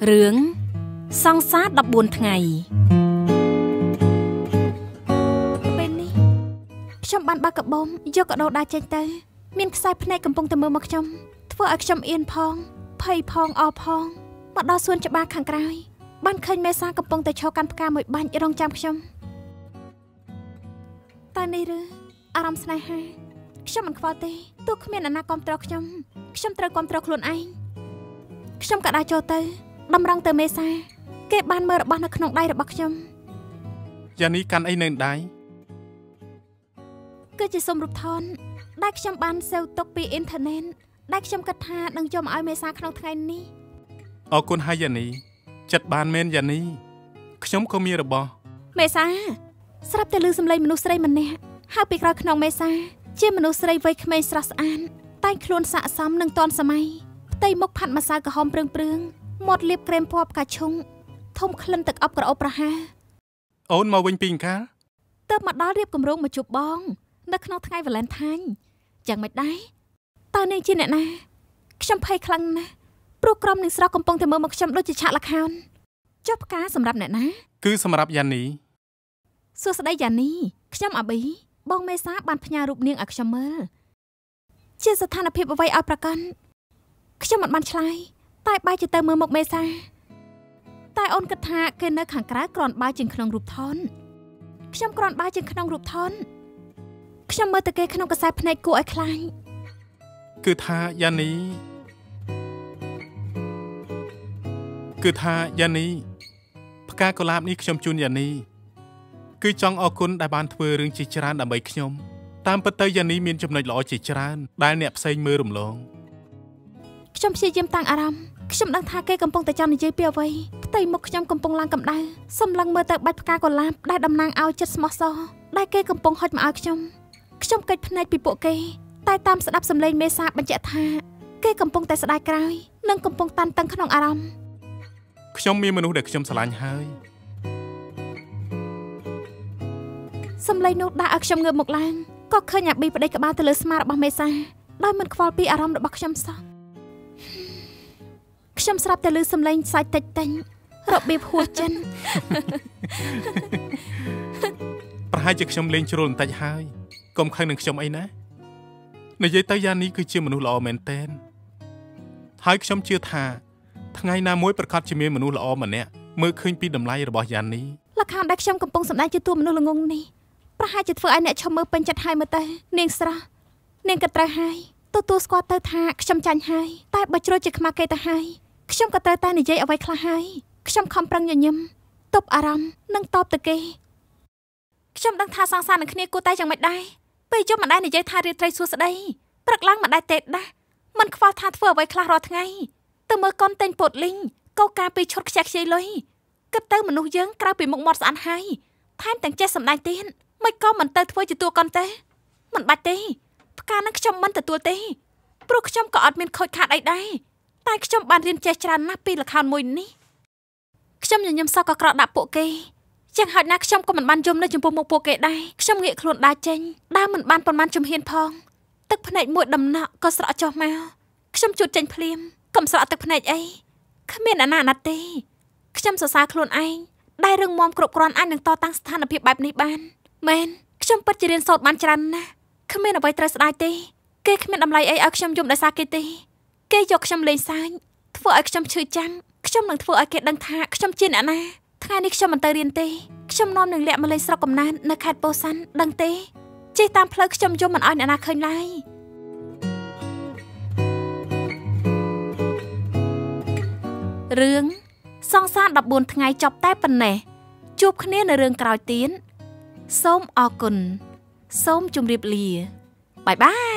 រឿងសង្សារ14ថ្ងៃពេលនេះខ្ញុំបានបើកកបោមយកកដោដាចេញទៅមានខ្សែភ្នែកកំពុងតែមើលមកខ្ញុំធ្វើឲ្យខ្ញុំអៀនផងភ័យផងអរផងមកដល់សួនច្បារខាងក្រោយបានឃើញមេសាកំពុងតែឈរកាន់ផ្កាមួយបាញ់រងចាំខ្ញុំតែនេះឬអារម្មណ៍ស្នេហាខ្ញុំមិនខ្វល់ទេទោះគ្មានអ្នកណាគាំទ្រខ្ញុំត្រូវគាំទ្រខ្លួនឯងខ្ញុំក៏ដើរចូលទៅតម្រង់ទៅមេសាគេបានមើលរបស់នៅក្នុងដៃរបស់ខ្ញុំយ៉ានីកាន់អីនៅដៃគឺជាសុំរូបថនដែលខ្ញុំបានសេវទុកពីអ៊ីនធឺណិតដែលខ្ញុំគិតថានឹងយកមកឲ្យមេសាក្នុងថ្ងៃនេះអរគុណហើយយ៉ានីចិត្តបានមែនយ៉ានីខ្ញុំក៏មានរបស់មេសាស្រាប់តែឮសំឡេងមនុស្សស្រីម្នាក់ហើយពីក្រោយខ្នងមេសាជាមនុស្សស្រីវ័យក្មេងស្រស់ស្អាតតែងខ្លួនស័ក្តិសមនឹងទាន់សម័យផ្ទៃមុខផាត់ម្សៅក្រហមព្រឿងមាត់លាបក្រែមពណ៌ផ្កាឈូងធំក្លិនទឹកអប់ក្រអូបប្រហាអូនមកវិញពីអង្កាលទៅមកដល់រៀបគម្រោងមកជួបបងនៅក្នុងថ្ងៃ Valentine យ៉ាងមិនដែរតើនាងជាអ្នកណាខ្ញុំភ័យខ្លាំងណាស់ព្រោះក្រុមនឹងស្រស់កំពុងតែមើលមកខ្ញុំដូចជាឆាកល្ខោនចុះផ្កាសម្រាប់អ្នកណាគឺសម្រាប់យ៉ានីសួស្តីយ៉ានីខ្ញុំអាប៊ីបងមេសាបានផ្ញើរូបនាងឲ្យខ្ញុំមើលជាស្ថានភាពអ្វីឲ្យប្រកាន់ខ្ញុំមិនបានឆ្លើយតែបែរជាទៅមើលមុខមេសាតែអូនគិតថាគេនៅខាងក្រៅគ្រាន់បើជាងក្នុងរូបថនខ្ញុំគ្រាន់បើជាងក្នុងរូបថនខ្ញុំមើលទៅគេក្នុងកសែភ្នែកគួរឲ្យខ្លាចគឺថាយ៉ានីផ្កាកុលាបនេះខ្ញុំជូនយ៉ានីគឺចង់អរគុណដែលបានធ្វើរឿងជាច្រើនដើម្បីខ្ញុំតាមពិតទៅយ៉ានីមានចំណុចល្អជាច្រើនដែលអ្នកផ្សេងមើលរំលងខ្ញុំព្យាយាមតាំងអារម្មណ៍ខ្ញុំដឹងថាគេកំពុងតែចង់និយាយពីអ្វីផ្ទៃមុខខ្ញុំកំពុងឡើងកម្ដៅសម្លឹងមើលទៅបាច់ផ្កាកុលាបដែលតំណាងឲ្យចិត្តស្មោះសរដែលគេកំពុងហុចមកឲ្យខ្ញុំកិច្ចភ្នែកពីពួកគេតែតាមស្ដាប់សំឡេងមេសាបញ្ជាក់ថាគេកំពុងតែស្ដាយក្រោយនិងកំពុងតានតឹងក្នុងអារម្មណ៍ខ្ញុំមានមនុស្សដែលខ្ញុំស្រឡាញ់ហើយសំឡេងនោះដាក់ឲ្យខ្ញុំងើបមកឡើងក៏ឃើញអាប៊ីប្តីក្បាលទៅលើស្មារបស់មេសាដោយមិនខ្វល់ពីអារម្មណ៍របស់ខ្ញុំសោះខ្ញុំស្រាប់តែឮសំឡេងសាច់តិចរបៀបហួសចិនប្រហែលជាខ្ញុំលេងជ្រុលបន្តិចហើយកុំខឹងនឹងខ្ញុំអីណានិយាយទៅយ៉ានីគឺជាមនុស្សល្អមែនទែនហើយខ្ញុំជឿថាថ្ងៃណាមួយប្រកាសជាមានមនុស្សល្អម្នាក់មើលឃើញពីតម្លៃរបស់យ៉ានីលក្ខខណ្ឌដែលខ្ញុំកំពុងសម្ដែងជាតួមនុស្សល្ងងនេះប្រហែលជាធ្វើឲ្យអ្នកឈប់មើលពេញចិត្តហើយមើលទៅនាងស្រស់នាងក៏ត្រូវហើយទទួលស្គាល់ទៅថាខ្ញុំចាញ់ហើយតែបើជ្រុលជាខ្មាស់គេទៅហើយខ្ញុំក៏ត្រូវតែនិយាយអ្វីខ្លះហើយខ្ញុំខំប្រឹងញញឹមទប់អារម្មណ៍និងតបទៅគេខ្ញុំដឹងថាសង្សារនឹងគ្នាគួរតែយ៉ាងម៉េចដែរពេលយប់មិនដែលនិយាយថារាត្រីសួស្ដីព្រឹកឡើងមិនដែលទេដាស់មិនខ្វល់ថាធ្វើអ្វីខ្លះរាល់ថ្ងៃទៅមើលកូនតែងពតលីងកោការពីឈុតខ្ជះខ្ជាយលុយគិតទៅមនុស្សយើងក្រៅពីមុខមាត់ស្អាតហើយថែមទាំងចេះសម្ដែងទៀតមិនក៏មិនទៅធ្វើជាតួកូនទេមិនបាច់ទេផ្កានឹងខ្ញុំមិនទទួលទេព្រោះខ្ញុំក៏អត់មានខូចខាតអីដែរតែខ្ញុំបានរៀនចេះច្រើនណាស់ពីល្ខោនមួយនេះខ្ញុំញញឹមសក់ក៏ក្រក់ដាក់ពួកគេយ៉ាងហោចណាស់ខ្ញុំក៏មិនបានយំនៅចំពោះមុខពួកគេដែរខ្ញុំងាកខ្លួនដើរចេញដើរមិនបានប៉ុន្មានជំហានផងទឹកភ្នែកមួយដំណក់ក៏ស្រក់ចុះមកខ្ញុំជូតចេញភ្លាមកុំស្រក់ទឹកភ្នែកអីគ្មានអាណាអាណិតទេខ្ញុំសរសើរខ្លួនឯងដែលរឹងមាំគ្រប់គ្រាន់អាចនឹងតតាំងស្ថានភាពបែបនេះបានមែនខ្ញុំពិតជារៀនសូត្របានច្រើនណាស់គ្មានអ្វីត្រូវស្ដាយទេគេគ្មានតម្លៃអីឲ្យខ្ញុំយំដោយសារគេទេគេយកខ្ញុំលេងសើចធ្វើឲ្យខ្ញុំឈឺចាំងខ្ញុំនឹងធ្វើឲ្យគេដឹងថាខ្ញុំជាអ្នកណាថ្ងៃនេះខ្ញុំមិនទៅរៀនទេខ្ញុំនាំនឹងលាក់មកលេងស្រុកកំណើតនៅខេត្តពោធិ៍សាត់ដឹងទេជិះតាមផ្លូវខ្ញុំយំមិនឲ្យអ្នកណាឃើញឡើយរឿងសង្សារ14ថ្ងៃចប់តែប៉ុណ្ណេះជួបគ្នានៅរឿងក្រោយទៀតសូមអរគុណសូមជម្រាបលាបាយបាយ